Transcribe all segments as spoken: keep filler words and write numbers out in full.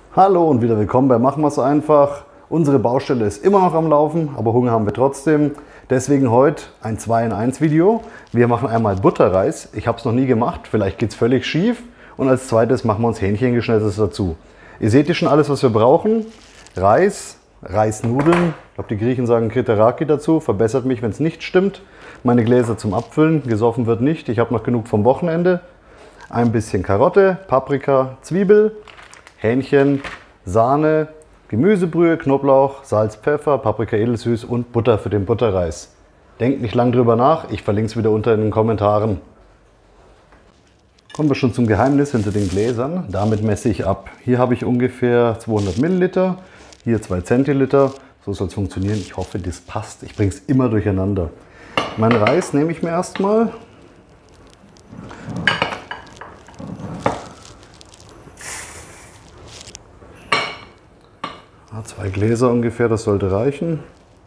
Hallo und wieder willkommen bei Machen wir's einfach. Unsere Baustelle ist immer noch am Laufen, aber Hunger haben wir trotzdem. Deswegen heute ein zwei in eins Video. Wir machen einmal Butterreis. Ich habe es noch nie gemacht, vielleicht geht es völlig schief. Und als zweites machen wir uns Hähnchengeschnetzeltes dazu. Ihr seht hier schon alles, was wir brauchen. Reis, Reisnudeln. Ich glaube, die Griechen sagen Kriteraki dazu. Verbessert mich, wenn es nicht stimmt. Meine Gläser zum Abfüllen. Gesoffen wird nicht. Ich habe noch genug vom Wochenende. Ein bisschen Karotte, Paprika, Zwiebel, Hähnchen, Sahne, Gemüsebrühe, Knoblauch, Salz, Pfeffer, Paprika edelsüß und Butter für den Butterreis. Denkt nicht lang drüber nach, ich verlinke es wieder unter in den Kommentaren. Kommen wir schon zum Geheimnis hinter den Gläsern. Damit messe ich ab. Hier habe ich ungefähr zweihundert Milliliter, hier zwei Zentiliter. So soll es funktionieren. Ich hoffe, das passt. Ich bringe es immer durcheinander. Meinen Reis nehme ich mir erstmal. Zwei Gläser ungefähr, das sollte reichen.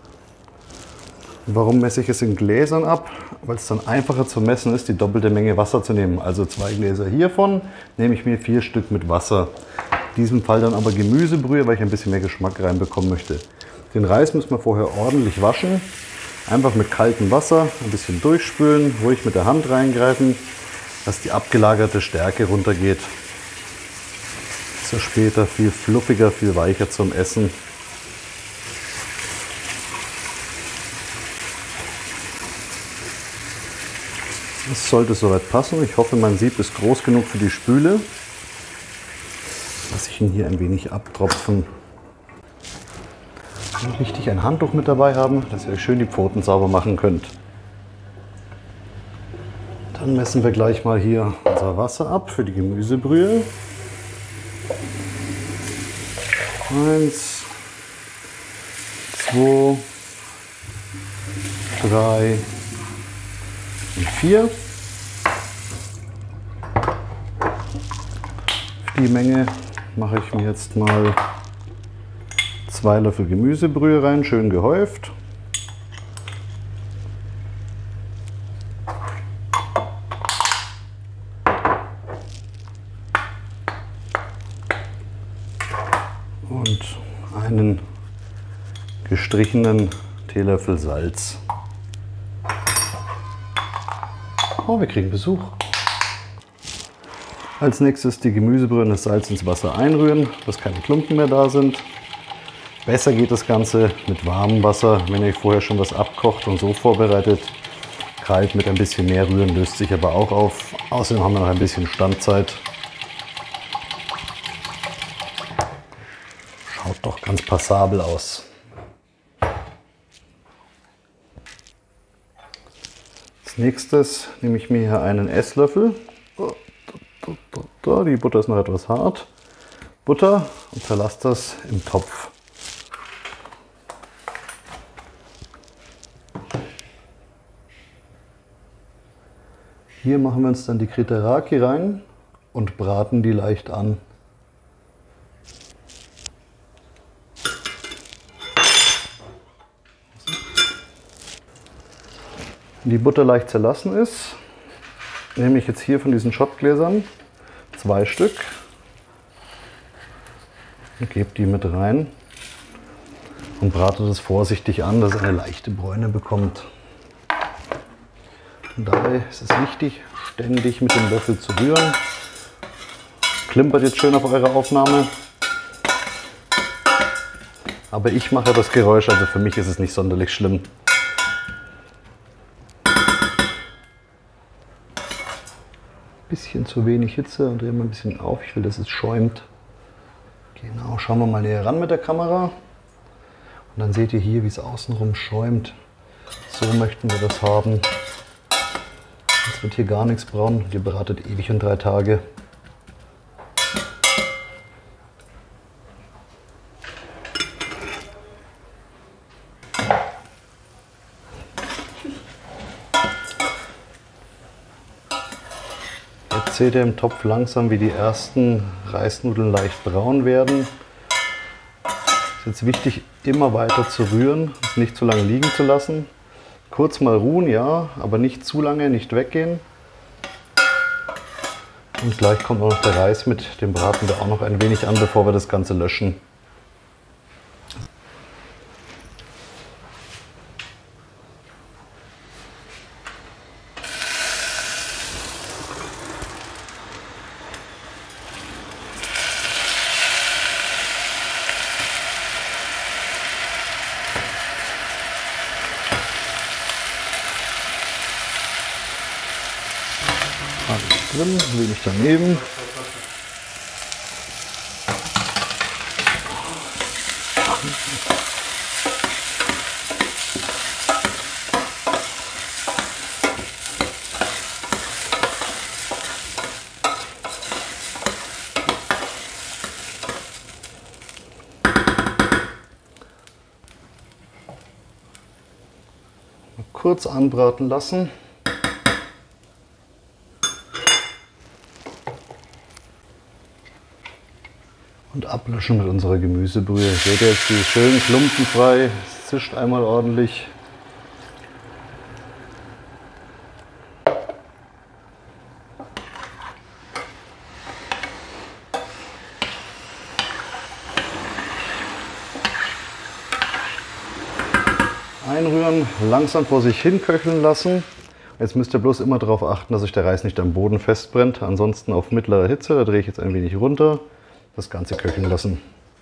Warum messe ich es in Gläsern ab? Weil es dann einfacher zu messen ist, die doppelte Menge Wasser zu nehmen. Also zwei Gläser hiervon nehme ich mir vier Stück mit Wasser. In diesem Fall dann aber Gemüsebrühe, weil ich ein bisschen mehr Geschmack reinbekommen möchte. Den Reis müssen wir vorher ordentlich waschen. Einfach mit kaltem Wasser ein bisschen durchspülen, ruhig mit der Hand reingreifen, dass die abgelagerte Stärke runtergeht. So später viel fluffiger, viel weicher zum Essen. Das sollte soweit passen. Ich hoffe, mein Sieb ist groß genug für die Spüle. Lasse ich ihn hier ein wenig abtropfen. Und wichtig, ein Handtuch mit dabei haben, dass ihr euch schön die Pfoten sauber machen könnt. Dann messen wir gleich mal hier unser Wasser ab für die Gemüsebrühe. Eins, zwei, drei und vier. Für die Menge mache ich mir jetzt mal zwei Löffel Gemüsebrühe rein, schön gehäuft. Und einen gestrichenen Teelöffel Salz. Oh, wir kriegen Besuch. Als nächstes die Gemüsebrühe und das Salz ins Wasser einrühren, dass keine Klumpen mehr da sind. Besser geht das Ganze mit warmem Wasser, wenn ihr vorher schon was abkocht und so vorbereitet. Kalt mit ein bisschen mehr rühren löst sich aber auch auf. Außerdem haben wir noch ein bisschen Standzeit. Schaut doch ganz passabel aus. Als nächstes nehme ich mir hier einen Esslöffel. Die Butter ist noch etwas hart. Butter und verlasst das im Topf. Hier machen wir uns dann die Kriteraki rein und braten die leicht an. Wenn die Butter leicht zerlassen ist, nehme ich jetzt hier von diesen Schottgläsern zwei Stück und gebe die mit rein und brate das vorsichtig an, dass es eine leichte Bräune bekommt. Und dabei ist es wichtig, ständig mit dem Löffel zu rühren. Klimpert jetzt schön auf eure Aufnahme. Aber ich mache das Geräusch, also für mich ist es nicht sonderlich schlimm. Bisschen zu wenig Hitze und drehen wir ein bisschen auf. Ich will, dass es schäumt. Genau, schauen wir mal näher ran mit der Kamera. Und dann seht ihr hier, wie es außenrum schäumt. So möchten wir das haben. Jetzt wird hier gar nichts braun. Ihr bratet ewig in drei Tage. Jetzt seht ihr im Topf langsam, wie die ersten Reisnudeln leicht braun werden. Es ist jetzt wichtig, immer weiter zu rühren, es nicht zu lange liegen zu lassen. Kurz mal ruhen, ja, aber nicht zu lange, nicht weggehen. Und gleich kommt auch noch der Reis mit dem braten wir auch noch ein wenig an, bevor wir das Ganze löschen. Alles drin, wenig daneben. Kurz anbraten lassen. Und ablöschen mit unserer Gemüsebrühe. Seht ihr jetzt, die ist schön klumpenfrei. Es zischt einmal ordentlich. Einrühren, langsam vor sich hin köcheln lassen. Jetzt müsst ihr bloß immer darauf achten, dass sich der Reis nicht am Boden festbrennt. Ansonsten auf mittlerer Hitze, da drehe ich jetzt ein wenig runter, das Ganze köcheln lassen.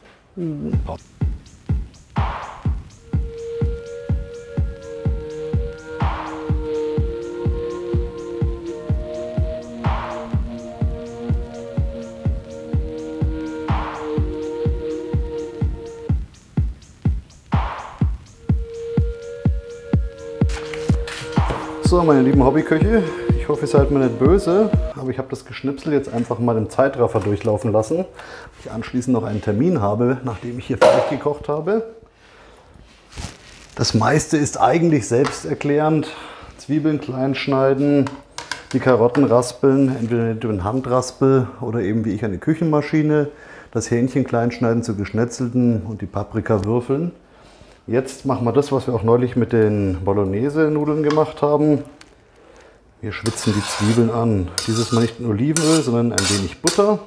So, meine lieben Hobbyköche, ich hoffe, ihr seid mir nicht böse, aber ich habe das Geschnipsel jetzt einfach mal im Zeitraffer durchlaufen lassen. Ich anschließend noch einen Termin habe, nachdem ich hier fertig gekocht habe. Das meiste ist eigentlich selbsterklärend. Zwiebeln klein schneiden, die Karotten raspeln, entweder mit Handraspel oder eben wie ich eine Küchenmaschine. Das Hähnchen klein schneiden zu geschnetzelten und die Paprika würfeln. Jetzt machen wir das, was wir auch neulich mit den Bolognese-Nudeln gemacht haben. Wir schwitzen die Zwiebeln an. Dieses Mal nicht in Olivenöl, sondern ein wenig Butter.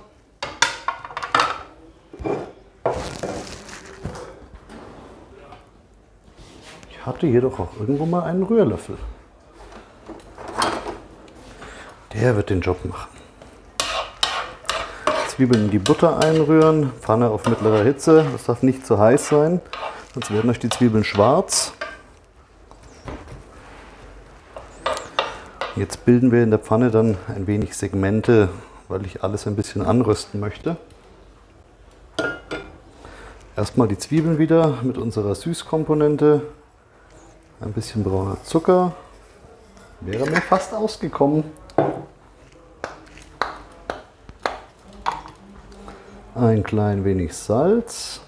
Ich hatte jedoch auch irgendwo mal einen Rührlöffel. Der wird den Job machen. Zwiebeln in die Butter einrühren, Pfanne auf mittlerer Hitze. Das darf nicht zu heiß sein. Sonst werden euch die Zwiebeln schwarz. Jetzt bilden wir in der Pfanne dann ein wenig Segmente, weil ich alles ein bisschen anrösten möchte. Erstmal die Zwiebeln wieder mit unserer Süßkomponente. Ein bisschen brauner Zucker. Wäre mir fast ausgekommen. Ein klein wenig Salz.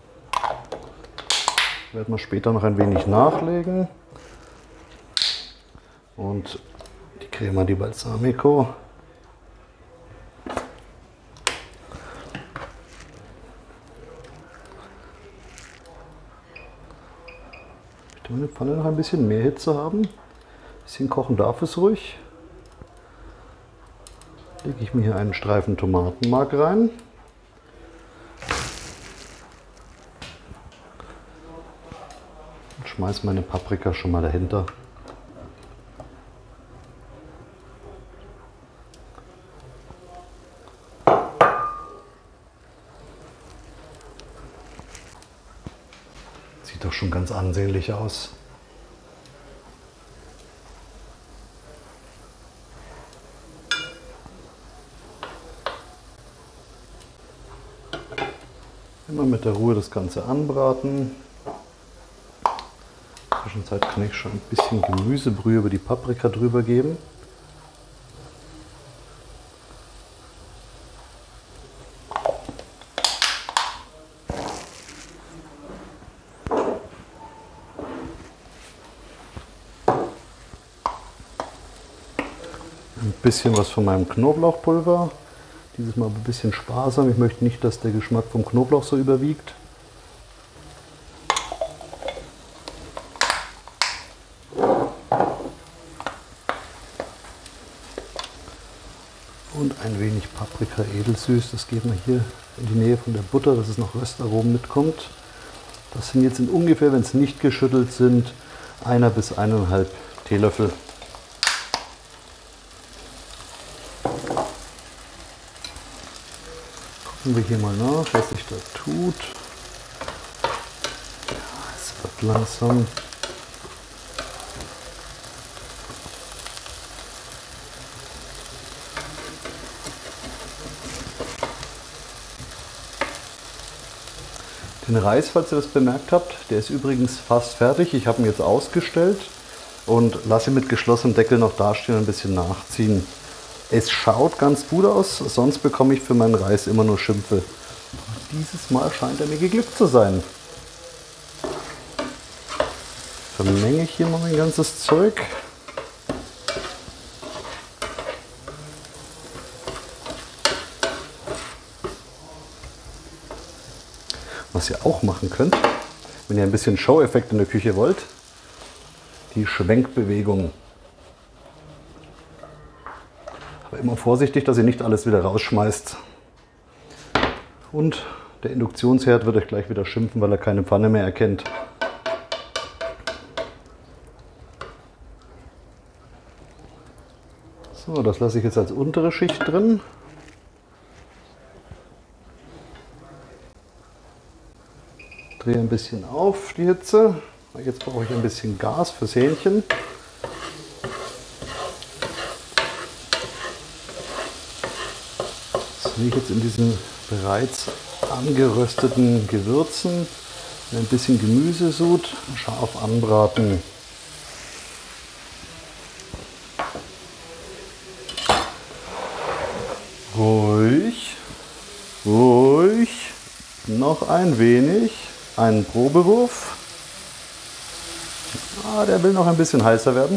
Werden wir später noch ein wenig nachlegen. Und die Crema di Balsamico. Ich möchte meine Pfanne noch ein bisschen mehr Hitze haben. Ein bisschen kochen darf es ruhig. Lege ich mir hier einen Streifen Tomatenmark rein. Schmeiß meine Paprika schon mal dahinter. Sieht doch schon ganz ansehnlich aus. Immer mit der Ruhe das Ganze anbraten. In der Zwischenzeit kann ich schon ein bisschen Gemüsebrühe über die Paprika drüber geben. Ein bisschen was von meinem Knoblauchpulver. Dieses Mal ein bisschen sparsam. Ich möchte nicht, dass der Geschmack vom Knoblauch so überwiegt. Und ein wenig Paprika edelsüß, das geben wir hier in die Nähe von der Butter, dass es noch Röstaromen mitkommt. Das sind jetzt in ungefähr, wenn es nicht geschüttelt sind, einer bis eineinhalb Teelöffel. Gucken wir hier mal nach, was sich da tut. Ja, es wird langsam. Den Reis, falls ihr das bemerkt habt, der ist übrigens fast fertig. Ich habe ihn jetzt ausgestellt und lasse ihn mit geschlossenem Deckel noch dastehen und ein bisschen nachziehen. Es schaut ganz gut aus, sonst bekomme ich für meinen Reis immer nur Schimpfe. Dieses Mal scheint er mir geglückt zu sein. Vermenge ich hier mal mein ganzes Zeug. Was ihr auch machen könnt, wenn ihr ein bisschen Show-Effekt in der Küche wollt, die Schwenkbewegung. Aber immer vorsichtig, dass ihr nicht alles wieder rausschmeißt. Und der Induktionsherd wird euch gleich wieder schimpfen, weil er keine Pfanne mehr erkennt. So, das lasse ich jetzt als untere Schicht drin. Drehe ein bisschen auf die Hitze. Jetzt brauche ich ein bisschen Gas fürs Hähnchen. Das sehe ich jetzt in diesen bereits angerösteten Gewürzen. Ein bisschen Gemüsesud, scharf anbraten. Ruhig, ruhig, noch ein wenig. Einen Probewurf. Ah, der will noch ein bisschen heißer werden.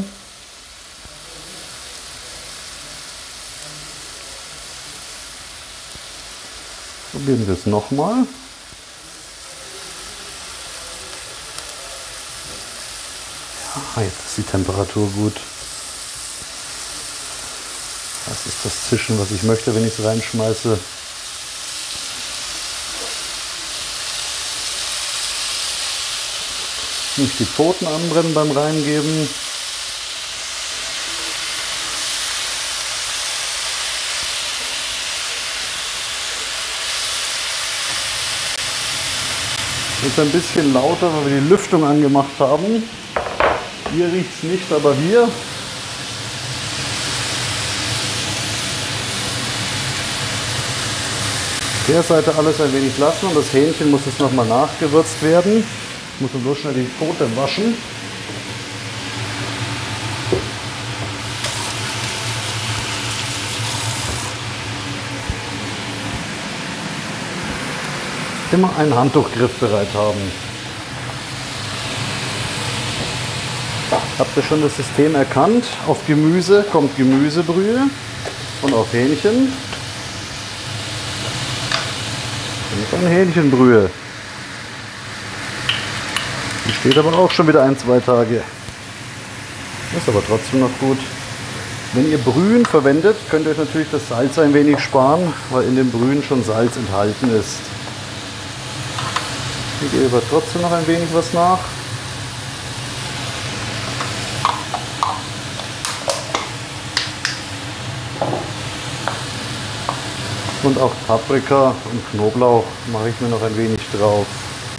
Probieren wir es nochmal. Ja, jetzt ist die Temperatur gut. Das ist das Zischen, was ich möchte, wenn ich es reinschmeiße. Nicht die Pfoten anbrennen beim Reingeben. Jetzt ein bisschen lauter, weil wir die Lüftung angemacht haben. Ihr riecht es nicht, aber wir. Der Seite alles ein wenig lassen und das Hähnchen muss jetzt nochmal nachgewürzt werden. Ich muss nur schnell die Pfote waschen. Immer einen Handtuchgriff bereit haben. Habt ihr schon das System erkannt? Auf Gemüse kommt Gemüsebrühe und auf Hähnchen kommt eine Hähnchenbrühe. Die steht aber auch schon wieder ein, zwei Tage. Ist aber trotzdem noch gut. Wenn ihr Brühen verwendet, könnt ihr euch natürlich das Salz ein wenig sparen, weil in den Brühen schon Salz enthalten ist. Ich gebe aber trotzdem noch ein wenig was nach. Und auch Paprika und Knoblauch mache ich mir noch ein wenig drauf.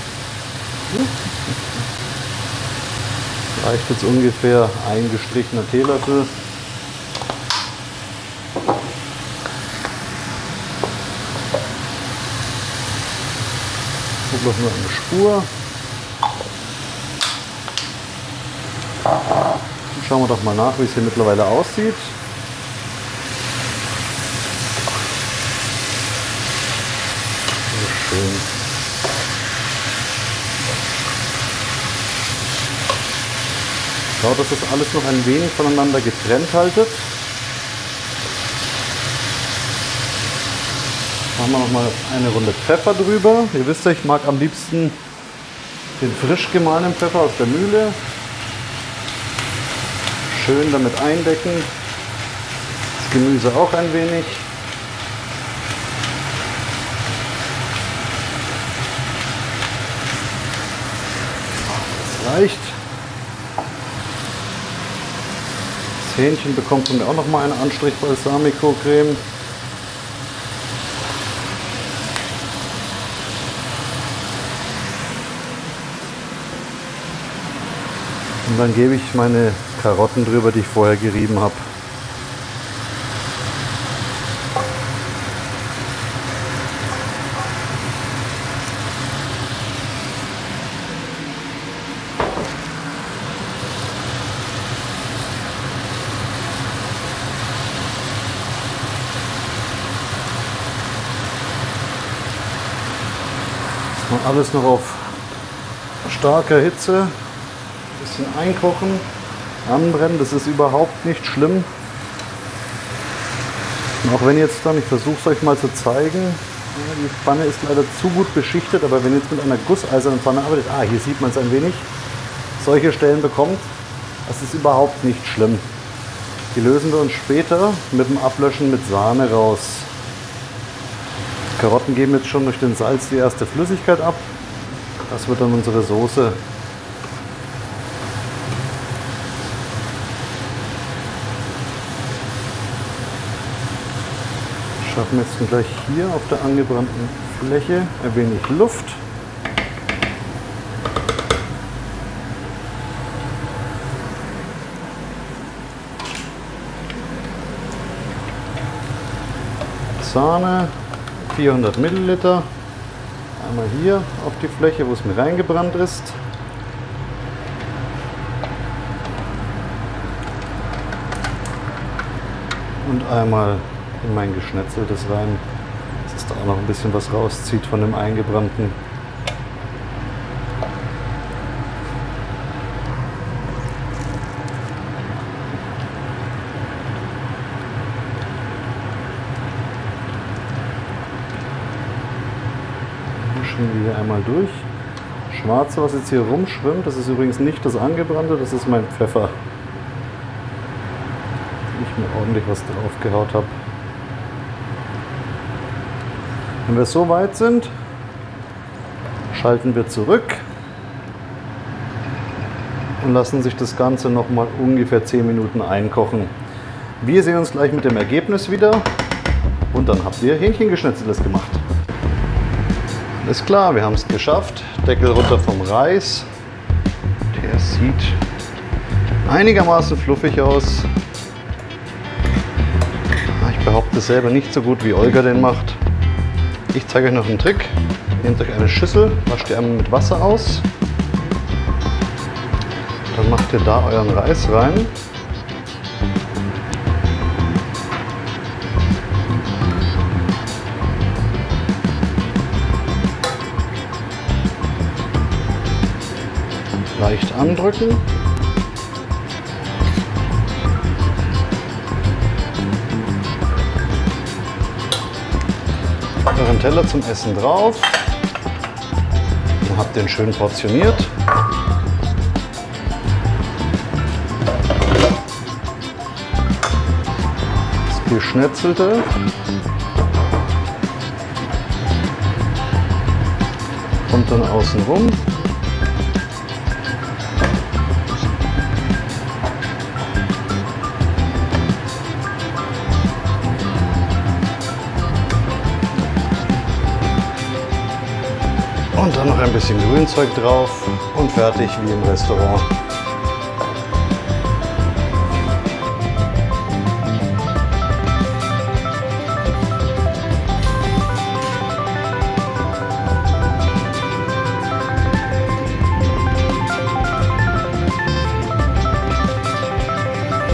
Reicht jetzt ungefähr ein gestrichener Teelöffel. Knoblauch nur eine Spur. Dann schauen wir doch mal nach, wie es hier mittlerweile aussieht. Sehr schön. Schaut, dass das alles noch ein wenig voneinander getrennt haltet. Machen wir noch mal eine Runde Pfeffer drüber. Ihr wisst ja, ich mag am liebsten den frisch gemahlenen Pfeffer aus der Mühle. Schön damit eindecken. Das Gemüse auch ein wenig. reicht. Das Hähnchen bekommt von mir auch noch mal einen Anstrich Balsamico-Creme. Und dann gebe ich meine Karotten drüber, die ich vorher gerieben habe. Und alles noch auf starker Hitze, ein bisschen einkochen, anbrennen, das ist überhaupt nicht schlimm. Und auch wenn jetzt dann, ich versuche es euch mal zu zeigen, die Pfanne ist leider zu gut beschichtet, aber wenn ihr jetzt mit einer gusseisernen Pfanne arbeitet, ah, hier sieht man es ein wenig, solche Stellen bekommt, das ist überhaupt nicht schlimm. Die lösen wir uns später mit dem Ablöschen mit Sahne raus. Die Karotten geben jetzt schon durch den Salz die erste Flüssigkeit ab. Das wird dann unsere Soße. Schaffen jetzt gleich hier auf der angebrannten Fläche ein wenig Luft. Sahne. vierhundert Milliliter, einmal hier auf die Fläche, wo es mir reingebrannt ist. Und einmal in mein Geschnetzeltes rein, dass es da auch noch ein bisschen was rauszieht von dem eingebrannten. Wir hier einmal durch. Schwarze, was jetzt hier rumschwimmt, das ist übrigens nicht das angebrannte, das ist mein Pfeffer. Ich mir ordentlich was drauf gehaut habe. Wenn wir so weit sind, schalten wir zurück und lassen sich das Ganze noch mal ungefähr zehn Minuten einkochen. Wir sehen uns gleich mit dem Ergebnis wieder und dann habt ihr Hähnchengeschnetzeltes gemacht. Ist klar, wir haben es geschafft. Deckel runter vom Reis. Der sieht einigermaßen fluffig aus. Ich behaupte selber nicht so gut, wie Olga den macht. Ich zeige euch noch einen Trick. Nehmt euch eine Schüssel, wascht die einmal mit Wasser aus. Dann macht ihr da euren Reis rein. Leicht andrücken. Euren Teller zum Essen drauf. Dann habt ihr ihn schön portioniert. Das Geschnetzelte. Kommt dann außen rum. Und dann noch ein bisschen Grünzeug drauf und fertig wie im Restaurant.